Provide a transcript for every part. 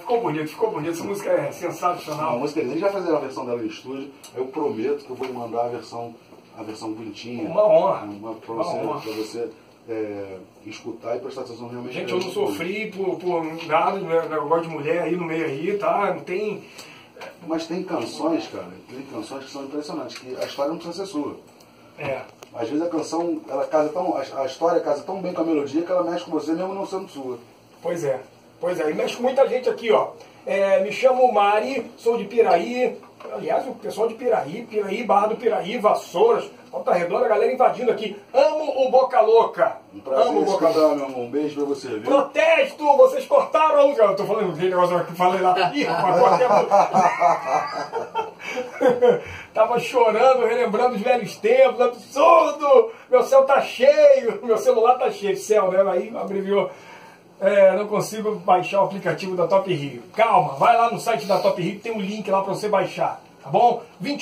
ficou bonito, ficou bonito. Essa música é sensacional. A música, a gente vai fazer a versão dela no estúdio. Eu prometo que eu vou mandar a versão bonitinha. Uma honra. Pra você escutar e prestar atenção realmente. Gente, eu não sofri por nada, negócio de mulher aí no meio aí, tá? Não tem... Mas tem canções, cara, que são impressionantes, que a história não precisa ser sua. Às vezes a canção, a história casa tão bem com a melodia que ela mexe com você mesmo não sendo sua. Pois é, e mexe com muita gente aqui, ó. Me chamo Mari, sou de Piraí. Aliás, o pessoal de Piraí, Barra do Piraí, Vassouras, Volta Redonda, a galera invadindo aqui. Amo o Boca Louca. Um prazer amo o Boca Louca. Meu amor. Um beijo pra você, viu? Protesto! Vocês cortaram a música. Eu tô falando aquele negócio que eu falei lá. Ih, rapaz, cortei a música. Tava chorando, relembrando os velhos tempos. Absurdo! Meu céu tá cheio. Meu celular tá cheio. Céu, né? Aí abreviou. Não consigo baixar o aplicativo da Top Rio. Calma, vai lá no site da Top Rio que tem um link lá para você baixar, tá bom?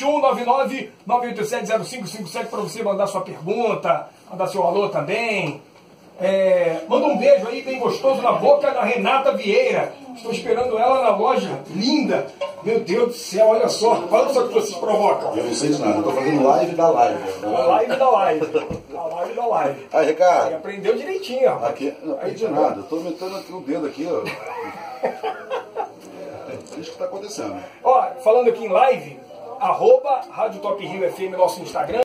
2199-987-0557 para você mandar sua pergunta, mandar seu alô também. Manda um beijo aí bem gostoso na boca da Renata Vieira. Estou esperando ela na loja. Linda! Meu Deus do céu, olha só. Olha só que vocês provocam. Eu não sei de nada, estou fazendo live da live. A live da live. A live da live. Aí, Ricardo. Aí aprendeu direitinho, rapaz. Aqui, não aprendi nada. Estou metendo aqui o dedo aqui, ó. É isso que está acontecendo. Ó, falando aqui em live, @Rádio Top Rio FM, nosso Instagram.